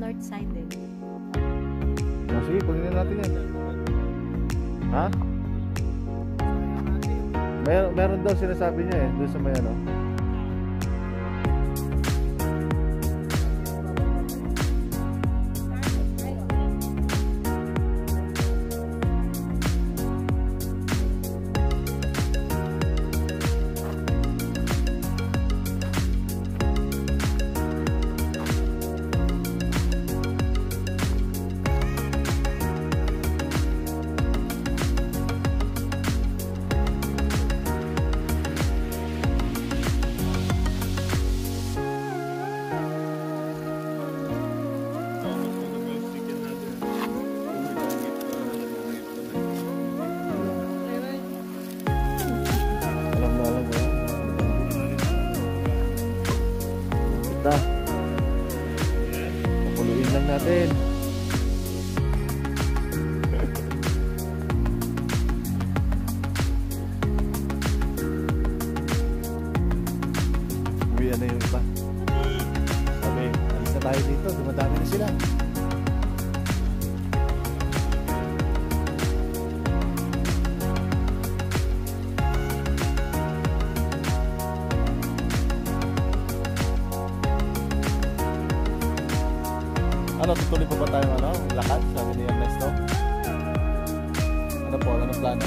north side eh. Sige, kunin natin yan. Ha? Meron daw sinasabi niya eh, doon sa may ano. Napuluin lang natin. Uwian na yung iba. Sabi, alis na tayo dito, dumadami na sila. Ano, tutuloy pa ba tayo lakad? Sabi ni Ernesto. Ano po? Anong plano?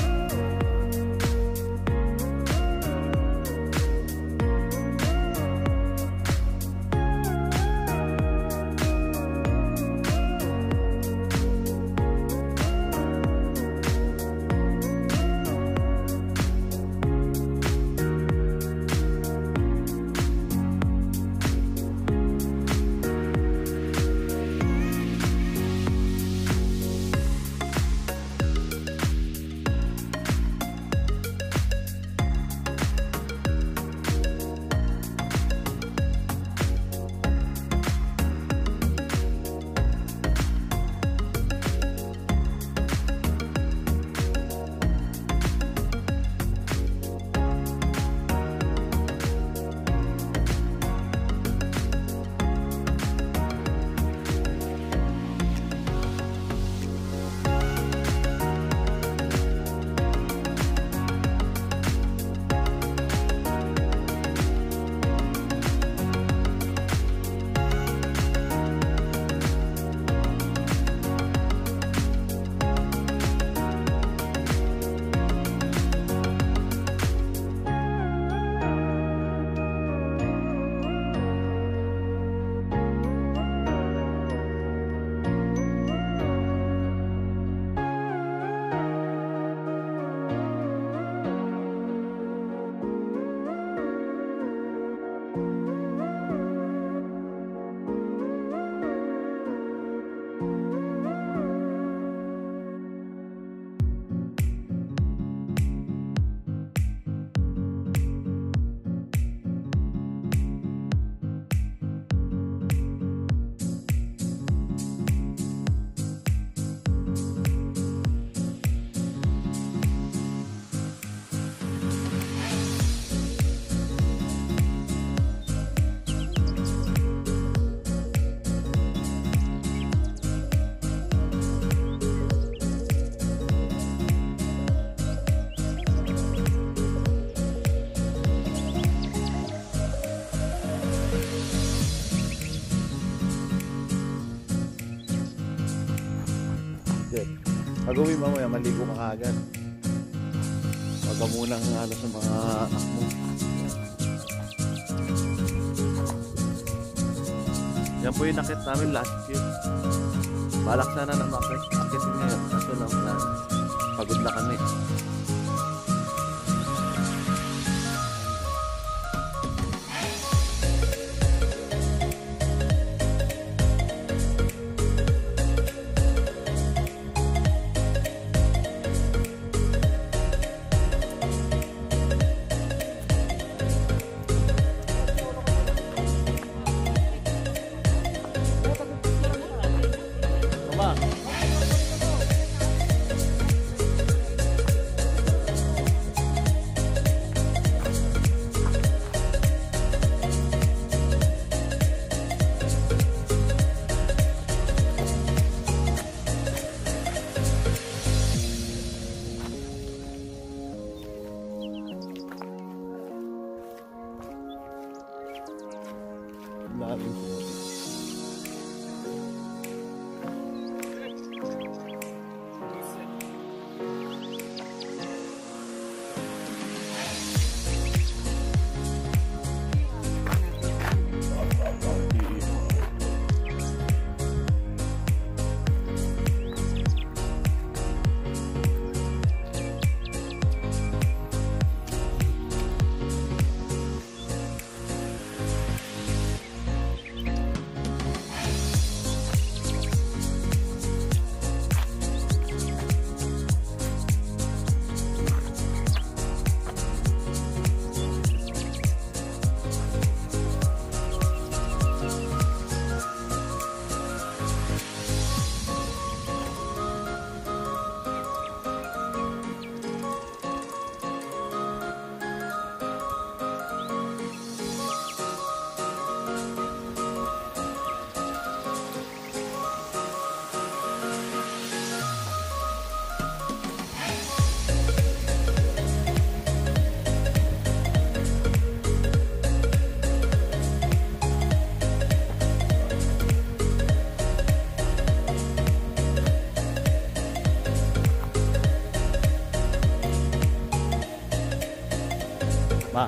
Pag-uwi mamaya, maligo ka kaagad. Huwag ka munang sa mga anak mo. Yan po yung nakit namin last year. Balak sana na akitin ngayon. Kaso lang plan. Pagod na kami. ating sumusunod. Ma.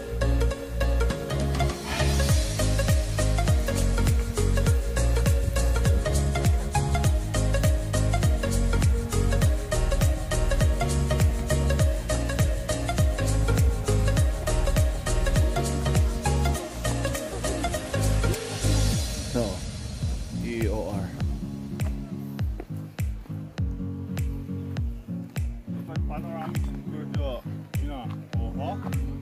No. EOR. Panoramic studio, you know, oh.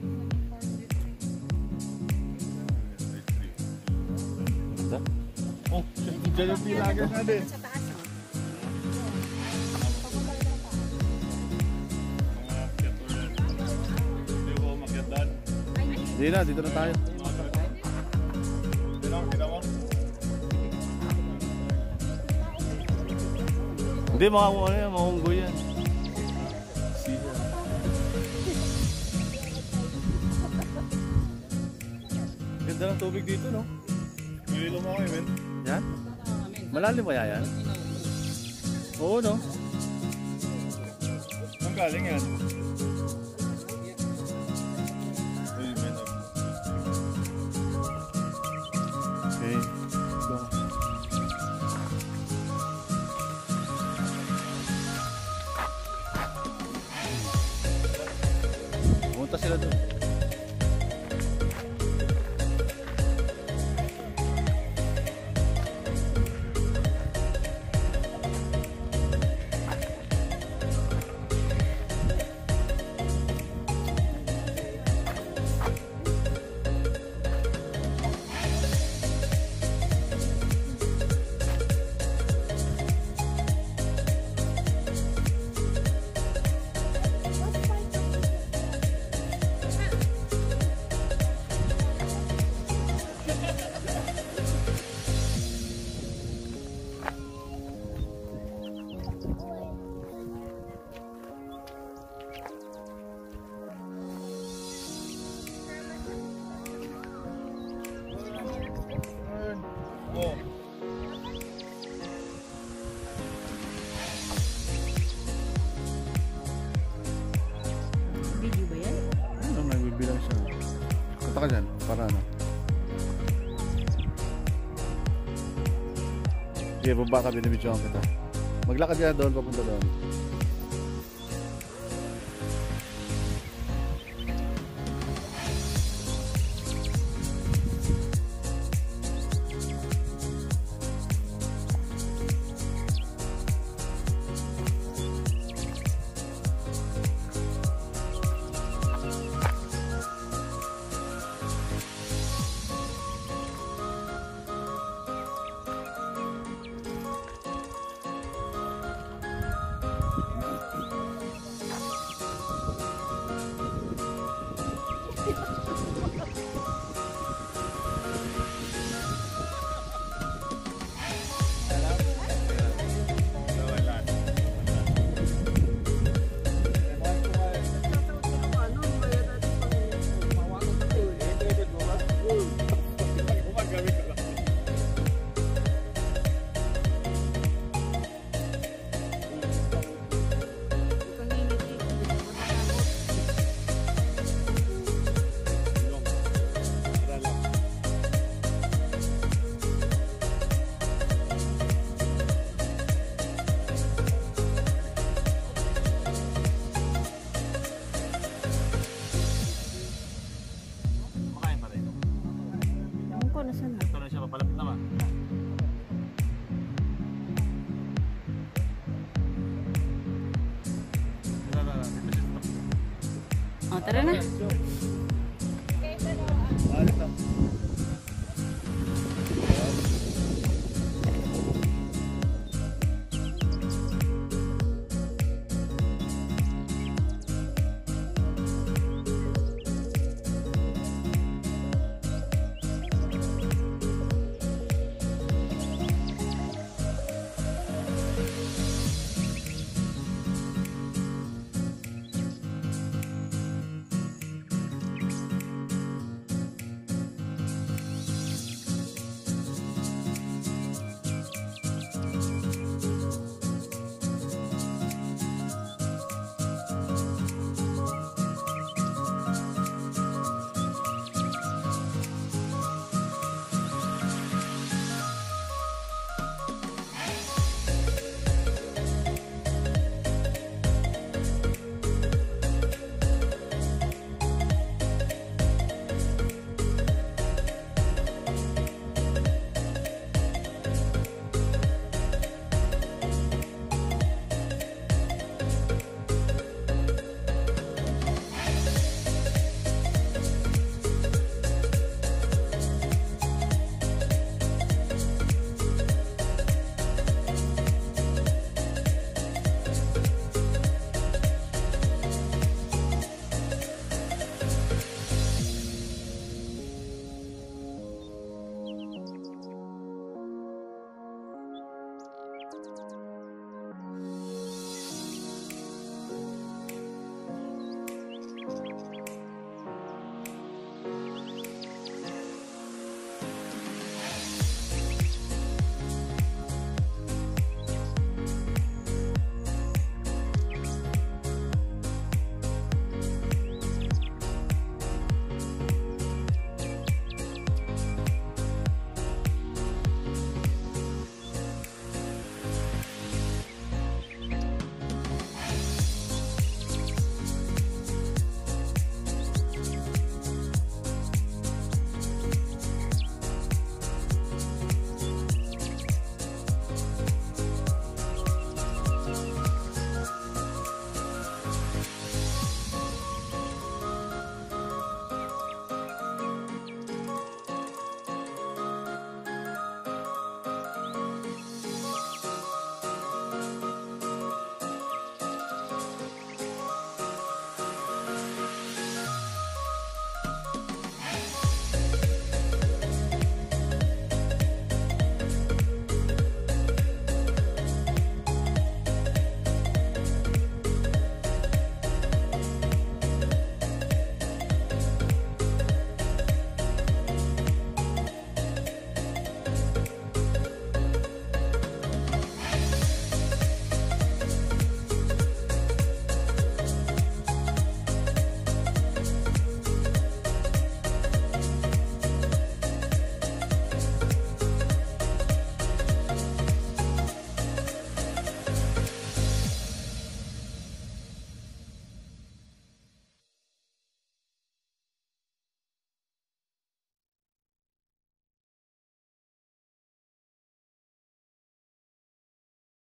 Oh, dyan yung pilagan natin. Sa taas, no? Hindi ko umakyat doon. Hindi na, dito na tayo. Kita mo? Hindi, ano yan, mahunggoy yan. Ganda ng tubig dito, no? Ililo mo kayo, men. Yan? Malalim kaya yan? Oo, no? Saan galing yan? Uy, men. Okay. Go. Pumunta sila doon. Oh. Video ba yan? Ano, nagbibilang siya. Punta ka dyan, para ano. Sige, baba ka, binibidyoan kita. Maglakad ka doon, papunta doon. Malapit naman. O, tara na.